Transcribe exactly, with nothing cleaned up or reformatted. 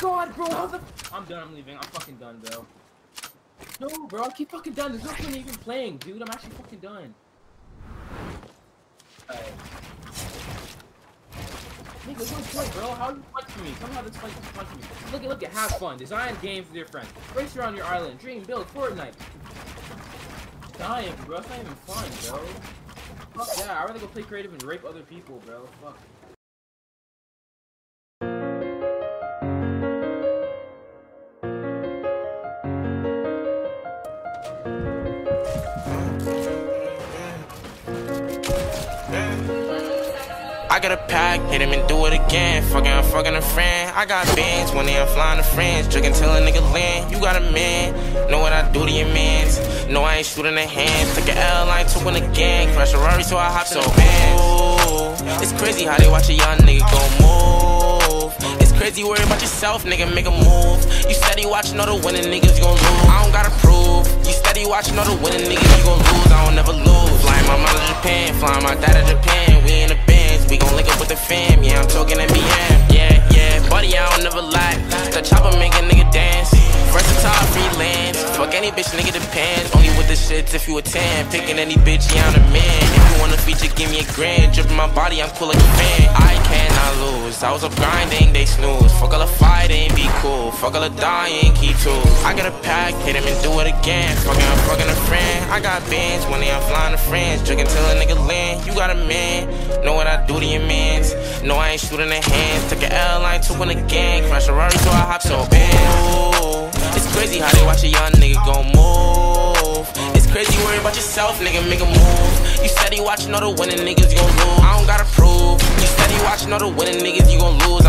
god, bro, how the... I'm done, I'm leaving. I'm fucking done, bro. No, bro, I keep fucking done. There's no point in even playing, dude. I'm actually fucking done. Alright. Nigga, there's no point, bro. How are you punching me? Somehow this fight is punching me. Look at, look at, have fun. Design games with your friends. Race around your island. Dream, build, Fortnite. Dying, bro. That's not even fun, bro. Fuck yeah, I'd rather go play creative and rape other people, bro. Fuck. I got a pack, hit him and do it again. Fucking, I'm fucking a friend. I got bands when they I'm flying to friends. Drinking till a nigga land. You got a man, know what I do to your mans. No, I ain't shooting the hands. Took an L, I ain't took one again. Crash a Rari, so I hopped in the Benz. It's crazy how they watch a young nigga go move. It's crazy worry about yourself, nigga, make a move. You steady watching all the winning niggas, you gon' lose. I don't gotta prove. You steady watching all the winning niggas, you gon' lose. I don't never lose. Flying my mom to Japan, flying my dad to Japan. We in the Benz, we gon' link up with the fam. Yeah, I'm talking M B M. Yeah, yeah, buddy, I don't never lie. The chopper make a nigga dance. Versatile freelance. Fuck any bitch, nigga depends. Only with the shits if you a tan. Picking any bitch, yeah, I'm the man. If you wanna feature, give me a grand. Dripping my body, I'm cool like a fan. I cannot lose. I was up grinding, they snooze. Fuck all the fighting, be cool. Fuck all the dying, keep tools. I got a pack, hit him and do it again. Fucking, I'm fucking a friend. I got bands when they I'm flying to friends. Drinking till a nigga land. You got a man, know what I do to your mans. No, I ain't shooting the hands. Took an L, I ain't took one again. Crash a Rari, so I hop so bad. It's crazy how they watch a young nigga go move. It's crazy worry about yourself, nigga, make a move. You steady watching all the winning niggas, you gon' lose. I don't gotta prove. You steady watching all the winning niggas, you gon' lose.